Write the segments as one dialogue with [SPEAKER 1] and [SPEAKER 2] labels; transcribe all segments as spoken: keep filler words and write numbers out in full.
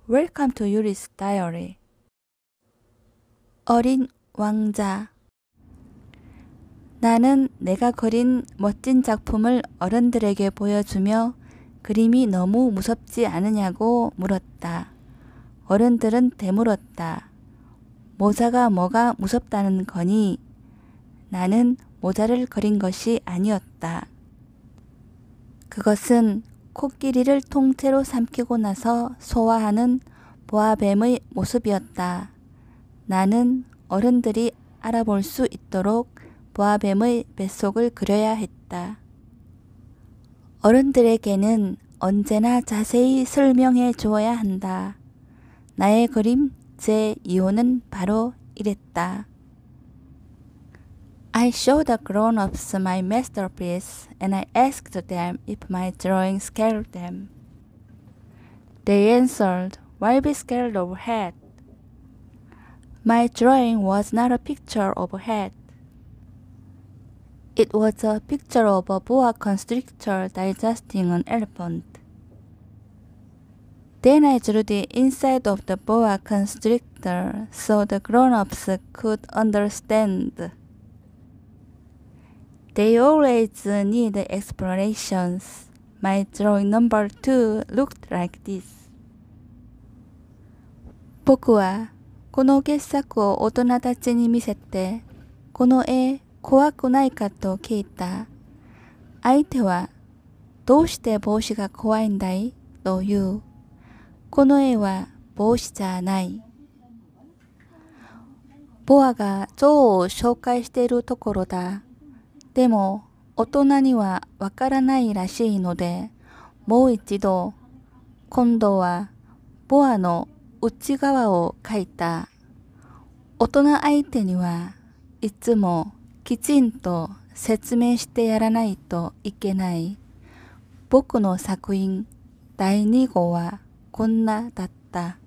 [SPEAKER 1] Welcome to Yuri's Diary. 어린 왕자. 나는 내가 그린 멋진 작품을 어른들에게 보여주며 그림이 너무 무섭지 않으냐고 물었다. 어른들은 되물었다. 모자가 뭐가 무섭다는 거니? 나는 모자를 그린 것이 아니었다. 그것은 코끼리를 통째로 삼키고 나서 소화하는 보아뱀의 모습이었다. 나는 어른들이 알아볼 수 있도록 보아뱀의 뱃속을 그려야 했다. 어른들에게는 언제나 자세히 설명해 주어야 한다. 나의 그림 제이 호는 바로 이랬다. I showed the grown-ups my masterpiece and I asked them if my drawing scared them. They answered, "Why be scared of a hat?" My drawing was not a picture of a hat. It was a picture of a boa constrictor digesting an elephant. Then I drew the inside of the boa constrictor so the grown-ups could understand. They always need explanations. My drawing number two looked like this. 僕はこの傑作を大人たちに見せて、この絵怖くないかと聞いた。相手は、どうして帽子が怖いんだいと言う。この絵は帽子じゃない。ボアが象を紹介しているところだ。でも大人にはわからないらしいので、もう一度、今度はボアの内側を描いた。大人相手にはいつもきちんと説明してやらないといけない。僕の作品だいに号はこんなだった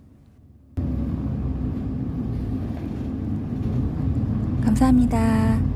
[SPEAKER 1] 。감사합니다.